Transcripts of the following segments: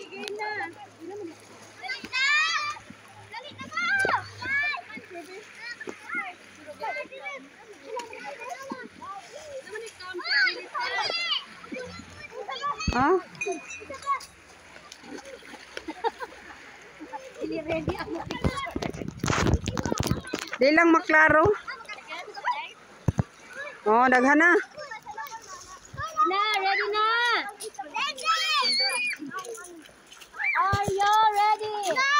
Ha? Di lang maklaro. Oh, daghan na. Ready na. Are you ready?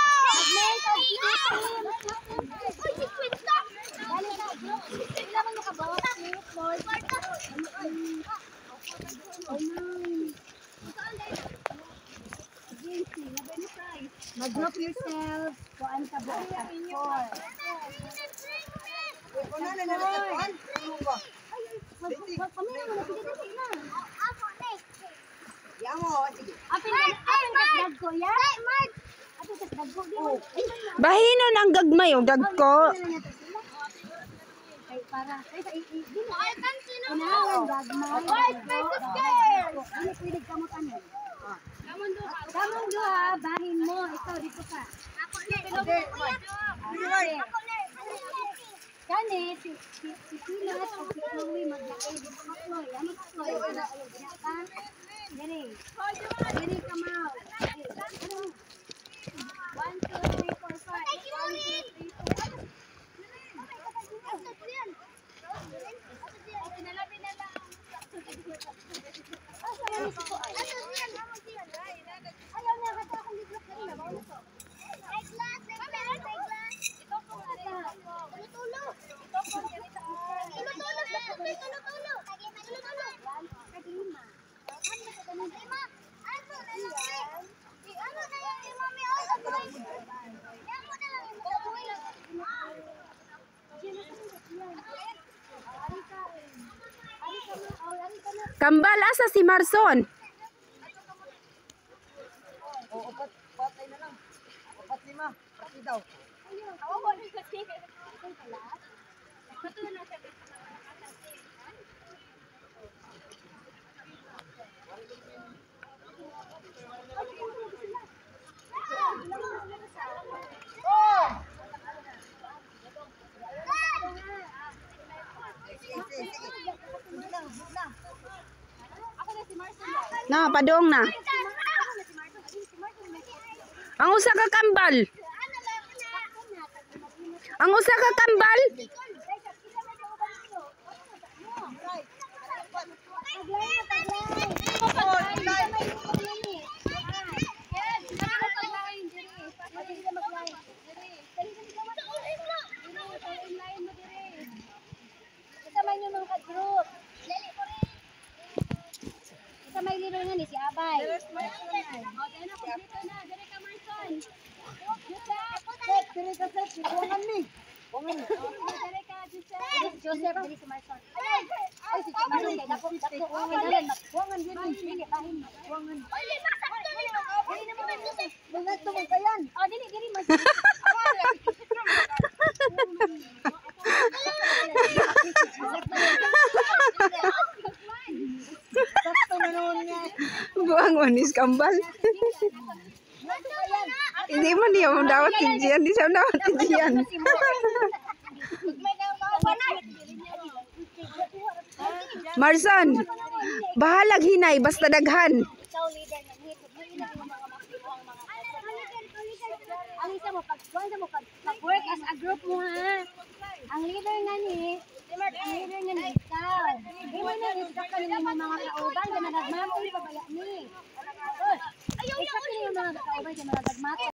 Mag-group yourself. Kuan ka ba? Bahinon ang gagmay o dagko. Kamong duha, bahin mo. Ikaw dito ka. Kani si Pilas o si Chloe maglakay dito ka Chloe. Ano ka Chloe? Ayaw ka? Dere. Dere ka mau. 1, 2, 3, 4, 5. 1, 2, 3, 4. Kambal asa si Marson? Patay na lang. 4-5. Pati daw. Na, padong na. Ang usa ka kambal. Ang usa ka kambal. May lino nga ni si Abay. Joseph, dili si Marson. Ay, si Marson kay dako dako. Wangan din ni bahin. Wangan. Ay, masakto ni. Dili na mo Joseph. Bungat mo kayan. Oh, dili mas. Buang manis kambal. Hindi man dia mau dapat tijian, di sana dapat tijian. Marson, bahalag hinay basta daghan. Ang isa mo pag-work as a group mo ha. Ang leader nga ni ikaw. Di mo na isa ka ng mga kauban na nagmamay pabaya ni. Isa ka ng mga kauban na nagmamay.